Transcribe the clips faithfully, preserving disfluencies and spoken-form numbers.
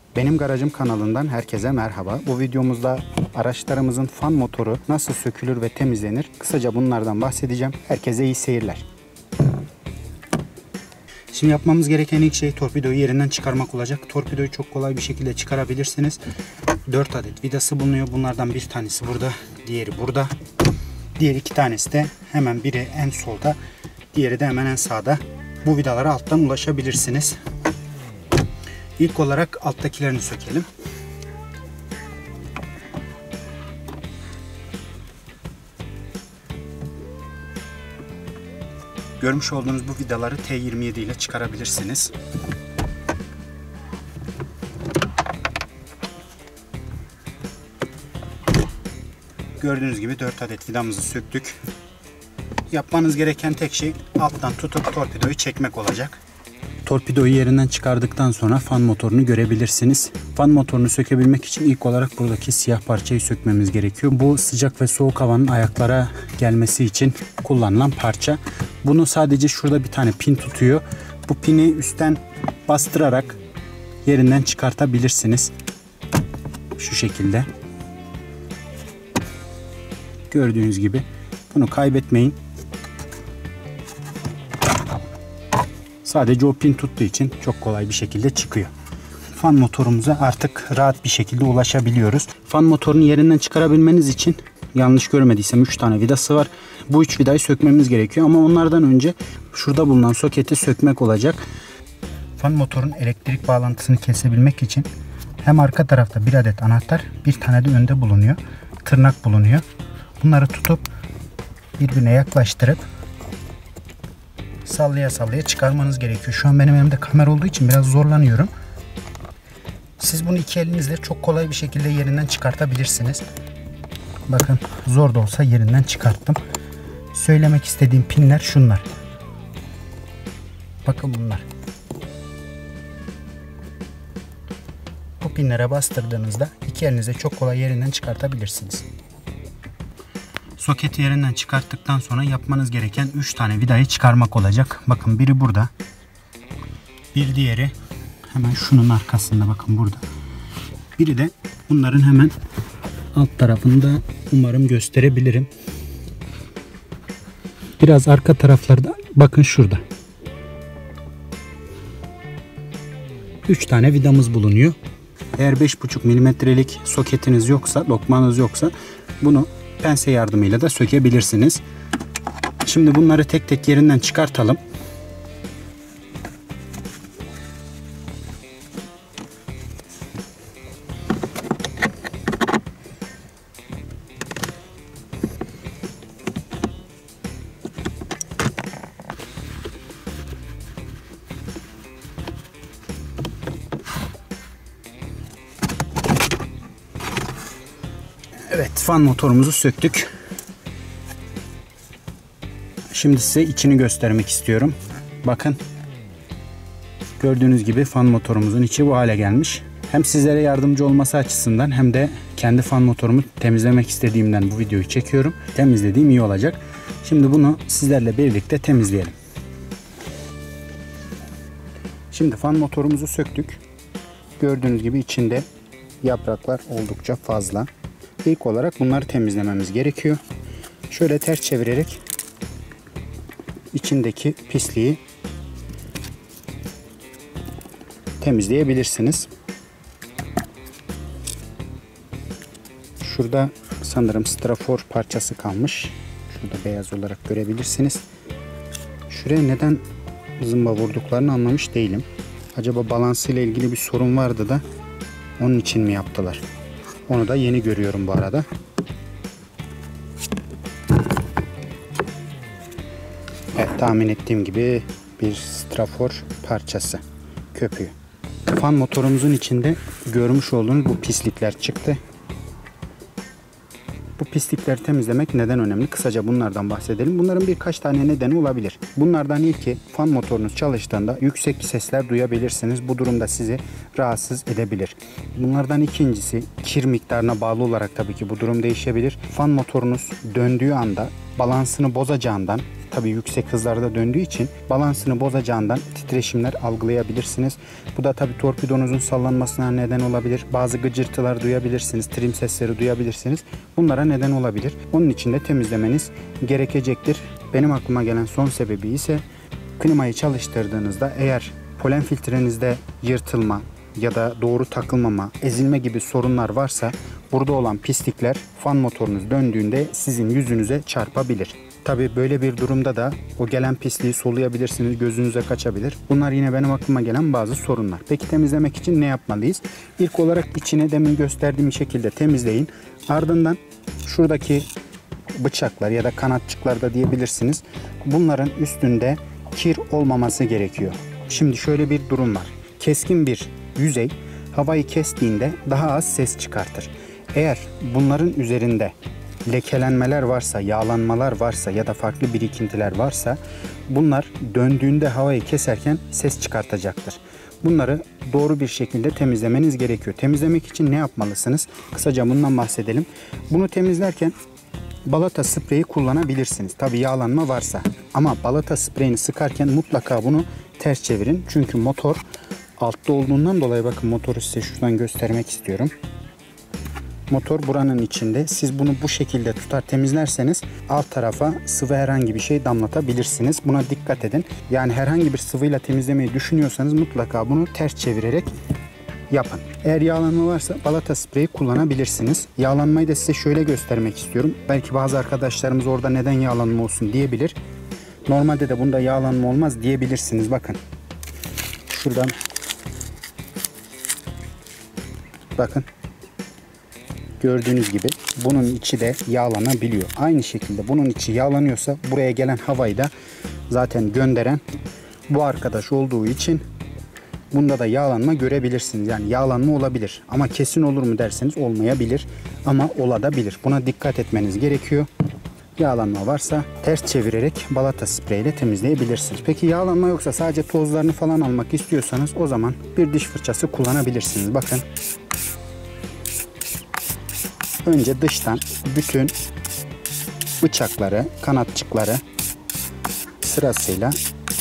Benim Garajım kanalından herkese merhaba. Bu videomuzda araçlarımızın fan motoru nasıl sökülür ve temizlenir? Kısaca bunlardan bahsedeceğim. Herkese iyi seyirler. Şimdi yapmamız gereken ilk şey torpidoyu yerinden çıkarmak olacak. Torpidoyu çok kolay bir şekilde çıkarabilirsiniz. dört adet vidası bulunuyor. Bunlardan bir tanesi burada, diğeri burada. Diğer iki tanesi de hemen biri en solda, diğeri de hemen en sağda. Bu vidalara alttan ulaşabilirsiniz. İlk olarak alttakilerini sökelim. Görmüş olduğunuz bu vidaları T yirmi yedi ile çıkarabilirsiniz. Gördüğünüz gibi dört adet vidamızı söktük. Yapmanız gereken tek şey alttan tutup torpidoyu çekmek olacak. Torpidoyu yerinden çıkardıktan sonra fan motorunu görebilirsiniz. Fan motorunu sökebilmek için ilk olarak buradaki siyah parçayı sökmemiz gerekiyor. Bu sıcak ve soğuk havanın ayaklara gelmesi için kullanılan parça. Bunu sadece şurada bir tane pin tutuyor. Bu pini üstten bastırarak yerinden çıkartabilirsiniz. Şu şekilde. Gördüğünüz gibi. Bunu kaybetmeyin. Sadece o pin tuttuğu için çok kolay bir şekilde çıkıyor. Fan motorumuza artık rahat bir şekilde ulaşabiliyoruz. Fan motorunu yerinden çıkarabilmeniz için, yanlış görmediysem üç tane vidası var. Bu üç vidayı sökmemiz gerekiyor ama onlardan önce şurada bulunan soketi sökmek olacak. Fan motorun elektrik bağlantısını kesebilmek için hem arka tarafta bir adet anahtar, bir tane de önde bulunuyor. Tırnak bulunuyor. Bunları tutup birbirine yaklaştırıp sallaya sallaya çıkarmanız gerekiyor. Şu an benim elimde kamera olduğu için biraz zorlanıyorum. Siz bunu iki elinizle çok kolay bir şekilde yerinden çıkartabilirsiniz. Bakın, zor da olsa yerinden çıkarttım. Söylemek istediğim pinler şunlar. Bakın bunlar. Bu pinlere bastırdığınızda iki elinizle çok kolay yerinden çıkartabilirsiniz. Soketi yerinden çıkarttıktan sonra yapmanız gereken üç tane vidayı çıkarmak olacak. Bakın biri burada. Bir diğeri hemen şunun arkasında, bakın burada. Biri de bunların hemen alt tarafında, umarım gösterebilirim. Biraz arka taraflarda, bakın şurada. üç tane vidamız bulunuyor. Eğer beş buçuk milimetrelik soketiniz yoksa, lokmanız yoksa bunu pense yardımıyla da sökebilirsiniz. Şimdi bunları tek tek yerinden çıkartalım. Evet, fan motorumuzu söktük. Şimdi size içini göstermek istiyorum. Bakın. Gördüğünüz gibi fan motorumuzun içi bu hale gelmiş. Hem sizlere yardımcı olması açısından hem de kendi fan motorumu temizlemek istediğimden bu videoyu çekiyorum. Temizlediğim iyi olacak. Şimdi bunu sizlerle birlikte temizleyelim. Şimdi fan motorumuzu söktük. Gördüğünüz gibi içinde yapraklar oldukça fazla. İlk olarak bunları temizlememiz gerekiyor. Şöyle ters çevirerek içindeki pisliği temizleyebilirsiniz. Şurada sanırım strafor parçası kalmış. Şurada beyaz olarak görebilirsiniz. Şuraya neden zımba vurduklarını anlamış değilim. Acaba balansıyla ilgili bir sorun vardı da onun için mi yaptılar? Onu da yeni görüyorum bu arada. Evet, tahmin ettiğim gibi bir strafor parçası, köpüğü. Fan motorumuzun içinde görmüş olduğunuz bu pislikler çıktı. Bu pislikleri temizlemek neden önemli? Kısaca bunlardan bahsedelim. Bunların birkaç tane nedeni olabilir. Bunlardan ilki, fan motorunuz çalıştığında yüksek sesler duyabilirsiniz. Bu durumda sizi rahatsız edebilir. Bunlardan ikincisi, kir miktarına bağlı olarak tabii ki bu durum değişebilir. Fan motorunuz döndüğü anda balansını bozacağından tabii yüksek hızlarda döndüğü için balansını bozacağından titreşimler algılayabilirsiniz. Bu da tabii torpidonuzun sallanmasına neden olabilir. Bazı gıcırtılar duyabilirsiniz, trim sesleri duyabilirsiniz. Bunlara neden olabilir. Onun için de temizlemeniz gerekecektir. Benim aklıma gelen son sebebi ise klimayı çalıştırdığınızda eğer polen filtrenizde yırtılma ya da doğru takılmama, ezilme gibi sorunlar varsa burada olan pislikler fan motorunuz döndüğünde sizin yüzünüze çarpabilir. Tabi böyle bir durumda da o gelen pisliği soluyabilirsiniz, gözünüze kaçabilir. Bunlar yine benim aklıma gelen bazı sorunlar. Peki temizlemek için ne yapmalıyız? İlk olarak içine demin gösterdiğim şekilde temizleyin. Ardından şuradaki bıçaklar ya da kanatçıklar da diyebilirsiniz. Bunların üstünde kir olmaması gerekiyor. Şimdi şöyle bir durum var. Keskin bir yüzey havayı kestiğinde daha az ses çıkartır. Eğer bunların üzerinde lekelenmeler varsa, yağlanmalar varsa ya da farklı birikintiler varsa bunlar döndüğünde havayı keserken ses çıkartacaktır. Bunları doğru bir şekilde temizlemeniz gerekiyor. Temizlemek için ne yapmalısınız? Kısaca bundan bahsedelim. Bunu temizlerken balata spreyi kullanabilirsiniz. Tabi yağlanma varsa. Ama balata spreyini sıkarken mutlaka bunu ters çevirin. Çünkü motor altta olduğundan dolayı, bakın motoru size şuradan göstermek istiyorum. Motor buranın içinde. Siz bunu bu şekilde tutar temizlerseniz alt tarafa sıvı herhangi bir şey damlatabilirsiniz. Buna dikkat edin. Yani herhangi bir sıvıyla temizlemeyi düşünüyorsanız mutlaka bunu ters çevirerek yapın. Eğer yağlanma varsa balata spreyi kullanabilirsiniz. Yağlanmayı da size şöyle göstermek istiyorum. Belki bazı arkadaşlarımız orada neden yağlanma olsun diyebilir. Normalde de bunda yağlanma olmaz diyebilirsiniz. Bakın. Şuradan. Bakın. Gördüğünüz gibi bunun içi de yağlanabiliyor. Aynı şekilde bunun içi yağlanıyorsa buraya gelen havayı da zaten gönderen bu arkadaş olduğu için bunda da yağlanma görebilirsiniz. Yani yağlanma olabilir. Ama kesin olur mu derseniz olmayabilir. Ama olabilir. Buna dikkat etmeniz gerekiyor. Yağlanma varsa ters çevirerek balata spreyiyle temizleyebilirsiniz. Peki yağlanma yoksa sadece tozlarını falan almak istiyorsanız o zaman bir diş fırçası kullanabilirsiniz. Bakın. Önce dıştan bütün bıçakları, kanatçıkları sırasıyla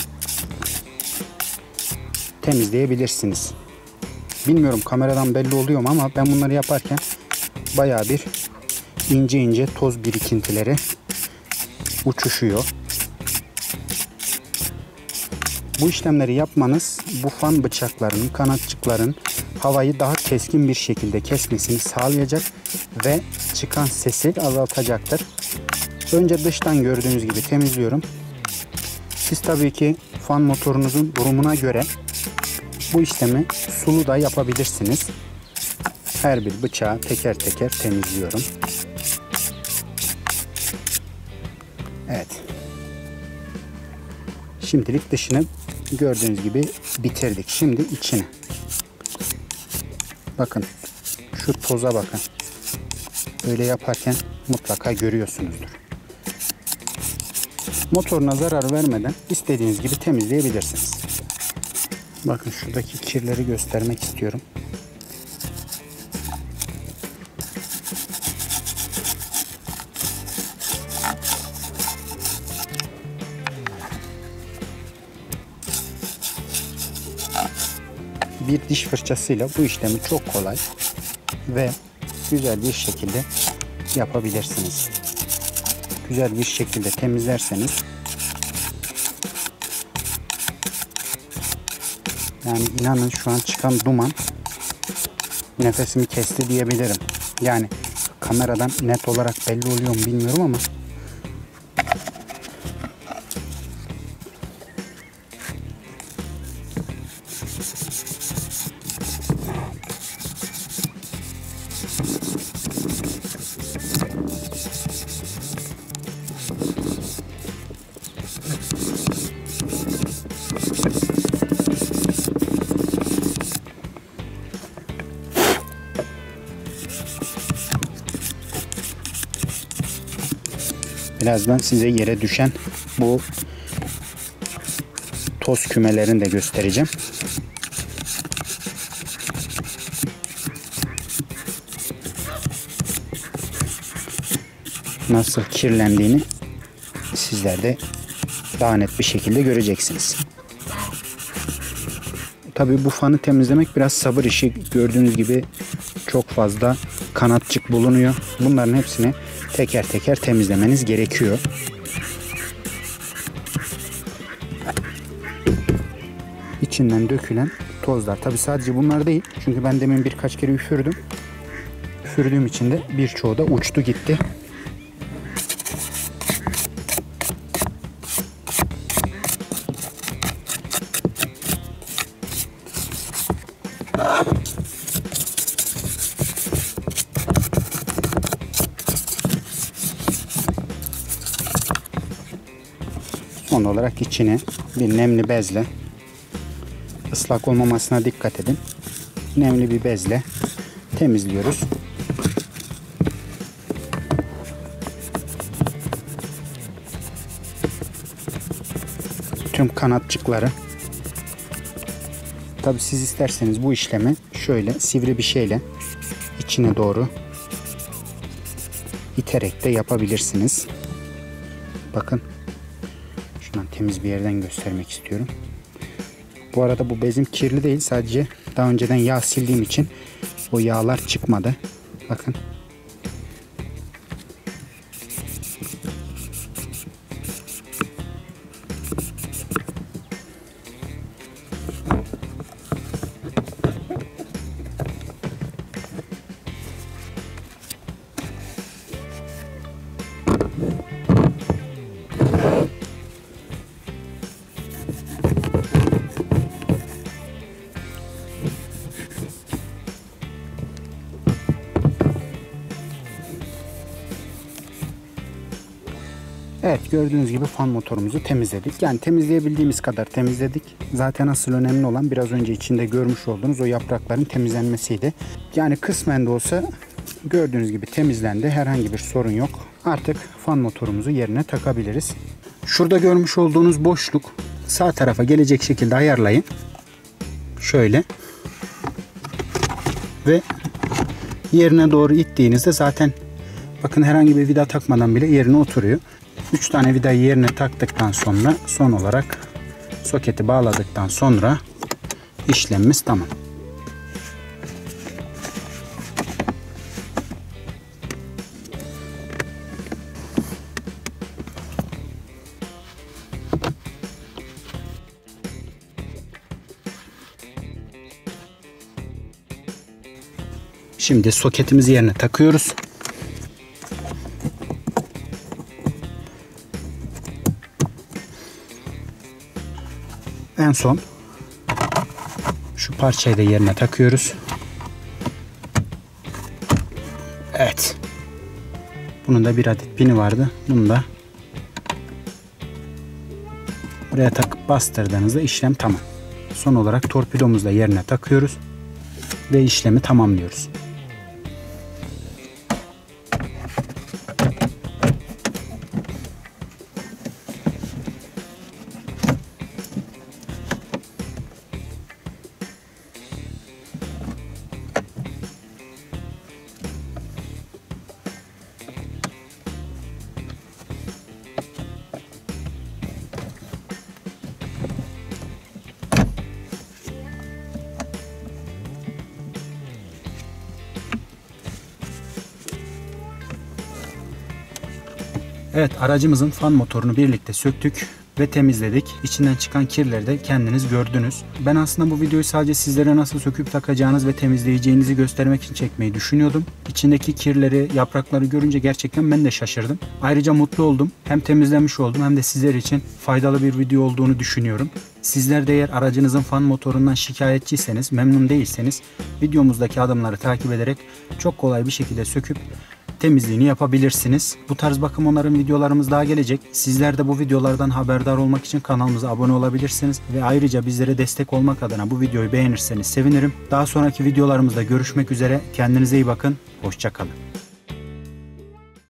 temizleyebilirsiniz. Bilmiyorum kameradan belli oluyor mu ama ben bunları yaparken bayağı bir ince ince toz birikintileri uçuşuyor. Bu işlemleri yapmanız bu fan bıçaklarının, kanatçıkların havayı daha keskin bir şekilde kesmesini sağlayacak ve çıkan sesi azaltacaktır. Önce dıştan gördüğünüz gibi temizliyorum. Siz tabii ki fan motorunuzun durumuna göre bu işlemi sulu da yapabilirsiniz. Her bir bıçağı teker teker temizliyorum. Evet. Şimdilik dışını gördüğünüz gibi bitirdik. Şimdi içine. Bakın. Şu toza bakın. Böyle yaparken mutlaka görüyorsunuzdur. Motoruna zarar vermeden istediğiniz gibi temizleyebilirsiniz. Bakın şuradaki kirleri göstermek istiyorum. Bir diş fırçasıyla bu işlemi çok kolay ve güzel bir şekilde yapabilirsiniz. Güzel bir şekilde temizlerseniz, yani inanın şu an çıkan duman nefesimi kesti diyebilirim. Yani kameradan net olarak belli oluyor mu bilmiyorum ama birazdan size yere düşen bu toz kümelerini de göstereceğim. Nasıl kirlendiğini sizler de daha net bir şekilde göreceksiniz. Tabii bu fanı temizlemek biraz sabır işi. Gördüğünüz gibi çok fazla kanatçık bulunuyor. Bunların hepsini teker teker temizlemeniz gerekiyor. İçinden dökülen tozlar. Tabii sadece bunlar değil. Çünkü ben demin birkaç kere üfürdüm. Üfürdüğüm için de birçoğu da uçtu gitti. Son olarak içini bir nemli bezle, ıslak olmamasına dikkat edin. Nemli bir bezle temizliyoruz. Tüm kanatçıkları. Tabi siz isterseniz bu işlemi şöyle sivri bir şeyle içine doğru iterek de yapabilirsiniz. Bakın. Şuradan temiz bir yerden göstermek istiyorum. Bu arada bu bezim kirli değil. Sadece daha önceden yağ sildiğim için o yağlar çıkmadı. Bakın. Evet, gördüğünüz gibi fan motorumuzu temizledik. Yani temizleyebildiğimiz kadar temizledik. Zaten asıl önemli olan biraz önce içinde görmüş olduğunuz o yaprakların temizlenmesiydi. Yani kısmen de olsa gördüğünüz gibi temizlendi. Herhangi bir sorun yok. Artık fan motorumuzu yerine takabiliriz. Şurada görmüş olduğunuz boşluk sağ tarafa gelecek şekilde ayarlayın. Şöyle. Ve yerine doğru ittiğinizde zaten bakın herhangi bir vida takmadan bile yerine oturuyor. üç tane vidayı yerine taktıktan sonra son olarak soketi bağladıktan sonra işlemimiz tamam. Şimdi soketimizi yerine takıyoruz. En son şu parçayı da yerine takıyoruz. Evet. Bunun da bir adet pini vardı. Bunu da buraya takıp bastırdığınızda işlem tamam. Son olarak torpidomuzu da yerine takıyoruz ve işlemi tamamlıyoruz. Evet, aracımızın fan motorunu birlikte söktük ve temizledik. İçinden çıkan kirleri de kendiniz gördünüz. Ben aslında bu videoyu sadece sizlere nasıl söküp takacağınız ve temizleyeceğinizi göstermek için çekmeyi düşünüyordum. İçindeki kirleri, yaprakları görünce gerçekten ben de şaşırdım. Ayrıca mutlu oldum. Hem temizlemiş oldum hem de sizler için faydalı bir video olduğunu düşünüyorum. Sizler de eğer aracınızın fan motorundan şikayetçiyseniz, memnun değilseniz videomuzdaki adımları takip ederek çok kolay bir şekilde söküp temizliğini yapabilirsiniz. Bu tarz bakım onarım videolarımız daha gelecek. Sizler de bu videolardan haberdar olmak için kanalımıza abone olabilirsiniz. Ve ayrıca bizlere destek olmak adına bu videoyu beğenirseniz sevinirim. Daha sonraki videolarımızda görüşmek üzere. Kendinize iyi bakın. Hoşça kalın.